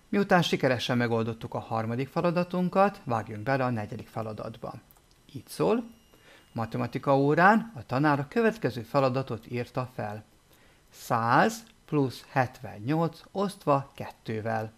Miután sikeresen megoldottuk a harmadik feladatunkat, vágjunk bele a negyedik feladatba. Így szól: matematika órán a tanár a következő feladatot írta fel. 100 plusz 78 osztva 2-vel.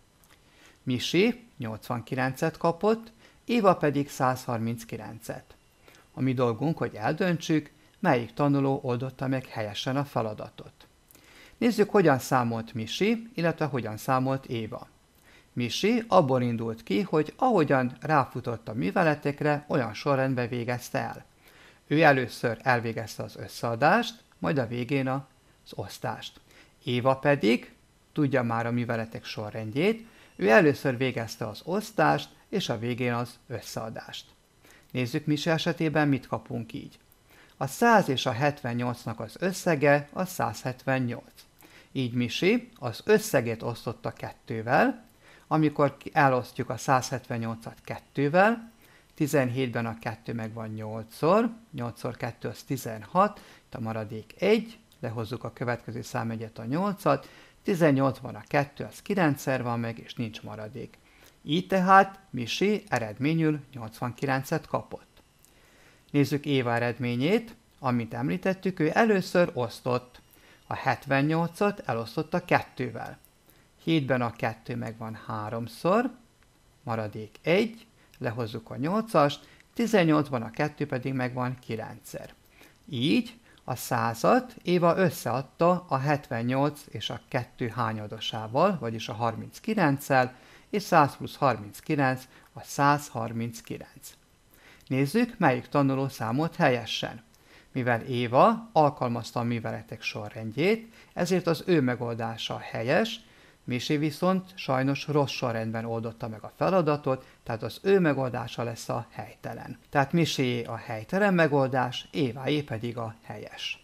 Misi 89-et kapott, Éva pedig 139-et. A mi dolgunk, hogy eldöntsük, melyik tanuló oldotta meg helyesen a feladatot. Nézzük, hogyan számolt Misi, illetve hogyan számolt Éva. Misi abból indult ki, hogy ahogyan ráfutott a műveletekre, olyan sorrendben végezte el. Ő először elvégezte az összeadást, majd a végén az osztást. Éva pedig tudja már a műveletek sorrendjét, ő először végezte az osztást, és a végén az összeadást. Nézzük, Misi esetében mit kapunk így. A 100 és a 78-nak az összege a 178. Így Misi az összegét osztotta 2-vel, amikor elosztjuk a 178-at 2-vel, 17-ben a 2 megvan 8-szor, 8-szor 2 az 16, itt a maradék 1, lehozzuk a következő számjegyet, a 8-at, 18-ban a 2 az 9-szer van meg, és nincs maradék. Így tehát Misi eredményül 89-et kapott. Nézzük Éva eredményét. Amint említettük, ő először osztott. A 78-at elosztotta 2-vel. 7-ben a 2 megvan 3-szor, maradék 1, lehozzuk a 8-ast, 18-ban a 2 pedig megvan 9-szer. Így a 100-at Éva összeadta a 78 és a 2 hányadosával, vagyis a 39-szel, és 100 plusz 39 a 139. Nézzük, melyik tanuló számolt helyesen. Mivel Éva alkalmazta a műveletek sorrendjét, ezért az ő megoldása helyes, Misi viszont sajnos rossz sorrendben oldotta meg a feladatot, tehát az ő megoldása lesz a helytelen. Tehát Misié a helytelen megoldás, Éváé pedig a helyes.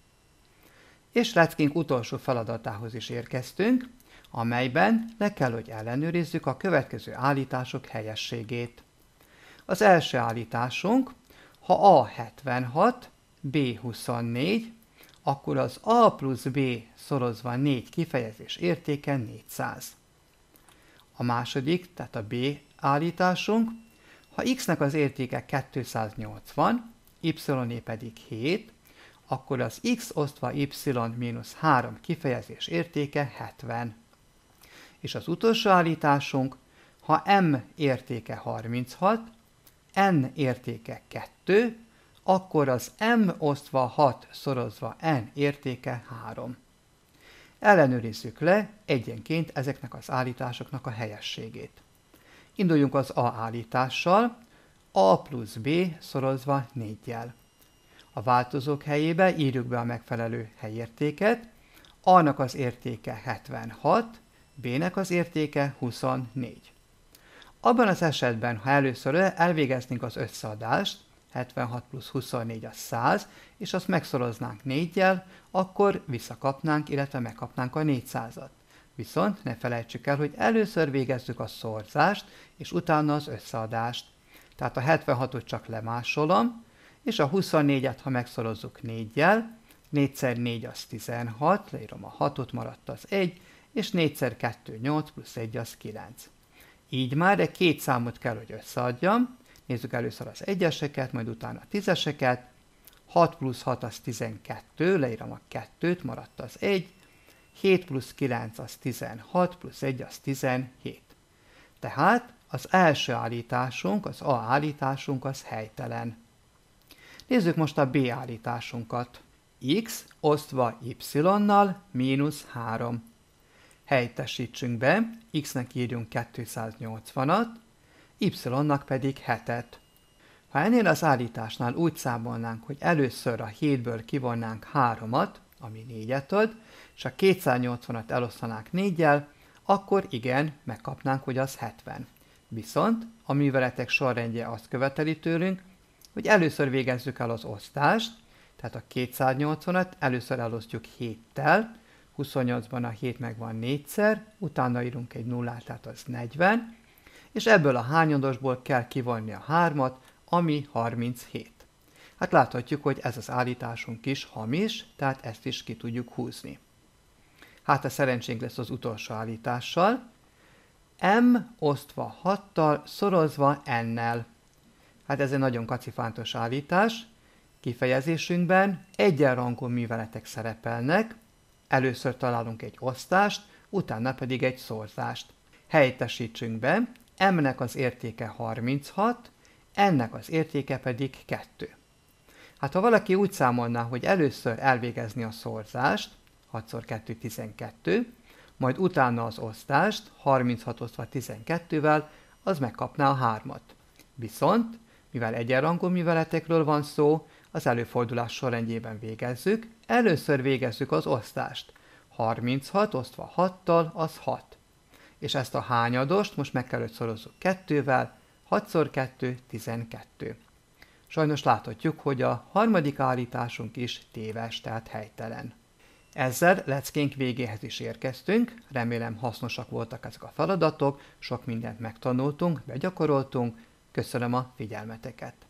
És leckink utolsó feladatához is érkeztünk, amelyben le kell, hogy ellenőrizzük a következő állítások helyességét. Az első állításunk, ha A 76, B 24, akkor az A plusz B szorozva 4 kifejezés értéke 400. A második, tehát a B állításunk, ha x-nek az értéke 280, y-é pedig 7, akkor az x osztva y mínusz 3 kifejezés értéke 70. És az utolsó állításunk, ha m értéke 36, n értéke 2, akkor az m osztva 6 szorozva n értéke 3. Ellenőrizzük le egyenként ezeknek az állításoknak a helyességét. Induljunk az A állítással, A plusz B szorozva 4-jel. A változók helyébe írjuk be a megfelelő helyértéket, A-nak az értéke 76, B-nek az értéke 24. Abban az esetben, ha először elvégeznénk az összeadást, 76 plusz 24 az 100, és azt megszoroznánk 4-jel, akkor visszakapnánk, illetve megkapnánk a 400-at. Viszont ne felejtsük el, hogy először végezzük a szorzást, és utána az összeadást. Tehát a 76-ot csak lemásolom, és a 24-et, ha megszorozzuk 4-jel, 4x4 az 16, leírom a 6-ot, maradt az 1, és 4x2 8 plusz 1 az 9. Így már egy két számot kell, hogy összeadjam. Nézzük először az egyeseket, majd utána a tízeseket. 6 plusz 6 az 12, leírom a 2-t, maradt az 1. 7 plusz 9 az 16, plusz 1 az 17. Tehát az első állításunk, az A állításunk az helytelen. Nézzük most a B állításunkat. X osztva y-nal mínusz 3. Helyettesítsünk be, x-nek írjunk 280-at, y-nak pedig 7-et. Ha ennél az állításnál úgy számolnánk, hogy először a 7-ből kivonnánk 3-at, ami 4-et ad, és a 280-at elosztanánk 4-jel, akkor igen, megkapnánk, hogy az 70. Viszont a műveletek sorrendje azt követeli tőlünk, hogy először végezzük el az osztást, tehát a 280-at először elosztjuk 7-tel, 28-ban a 7 megvan 4-szer, utána írunk egy nullát, tehát az 40, és ebből a hányadosból kell kivonni a 3-at, ami 37. Hát láthatjuk, hogy ez az állításunk is hamis, tehát ezt is ki tudjuk húzni. Hát a szerencsénk lesz az utolsó állítással. m osztva 6-tal szorozva n-nel. Hát ez egy nagyon kacifántos állítás. Kifejezésünkben egyenrangú műveletek szerepelnek, először találunk egy osztást, utána pedig egy szorzást. Helyettesítsünk be, m-nek az értéke 36, n-nek az értéke pedig 2. Hát ha valaki úgy számolná, hogy először elvégezni a szorzást, 6x2 12, majd utána az osztást, 36 osztva 12-vel, az megkapná a 3-at. Viszont, mivel egyenrangú műveletekről van szó, az előfordulás sorrendjében végezzük, először végezzük az osztást. 36 osztva 6-tal az 6. És ezt a hányadost most meg kell, hogy szorozzuk 2-vel, 6x2 12. Sajnos láthatjuk, hogy a harmadik állításunk is téves, tehát helytelen. Ezzel leckénk végéhez is érkeztünk, remélem hasznosak voltak ezek a feladatok, sok mindent megtanultunk, begyakoroltunk, köszönöm a figyelmeteket!